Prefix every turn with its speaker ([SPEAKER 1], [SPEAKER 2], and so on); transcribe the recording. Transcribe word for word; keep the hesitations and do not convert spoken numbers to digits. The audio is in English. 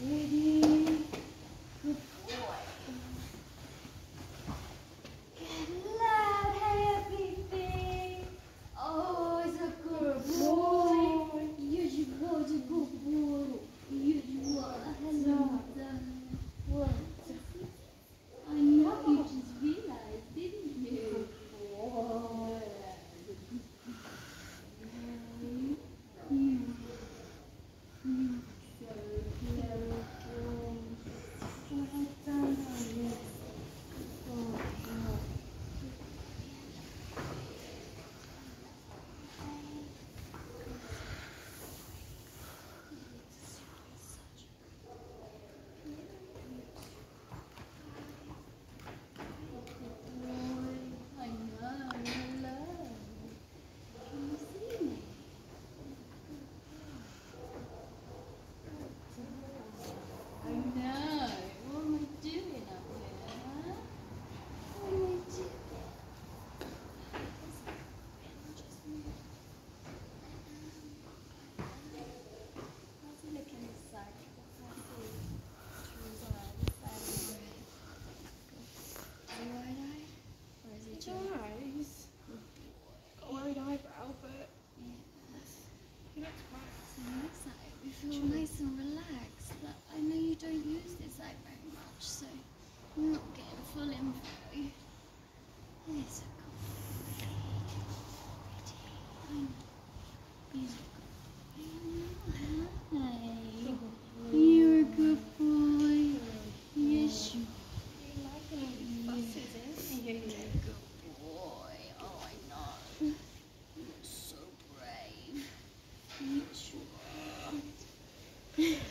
[SPEAKER 1] Ready? Good boy. Hello, everything. Oh, it's a good boy. Yes, you was a good boy. Yes, you are. Hello, darling. What? I know you just realized, didn't you? Oh, you, you so beautiful. Well done, honey. Oh, God. I know, hello. Can you see me? I know. What am I doing up here, huh? What am I doing? How's he looking this side? I can't see. Trees are this side. Is he wide-eyed? Or is he
[SPEAKER 2] It's
[SPEAKER 1] chill?
[SPEAKER 2] alright. He's got a wide eyebrow, but
[SPEAKER 1] Yes.
[SPEAKER 2] he looks quite.
[SPEAKER 1] So looks like we feel nice and relaxed, but I know you don't use this eye very much, so I'm not getting full info. It's a good boy. Beautiful. Hi. You're a good boy. Yes, you
[SPEAKER 2] You like him when he fusses, isn't he?
[SPEAKER 1] are. Good boy. Oh, I know. You're so brave. Yes, you are.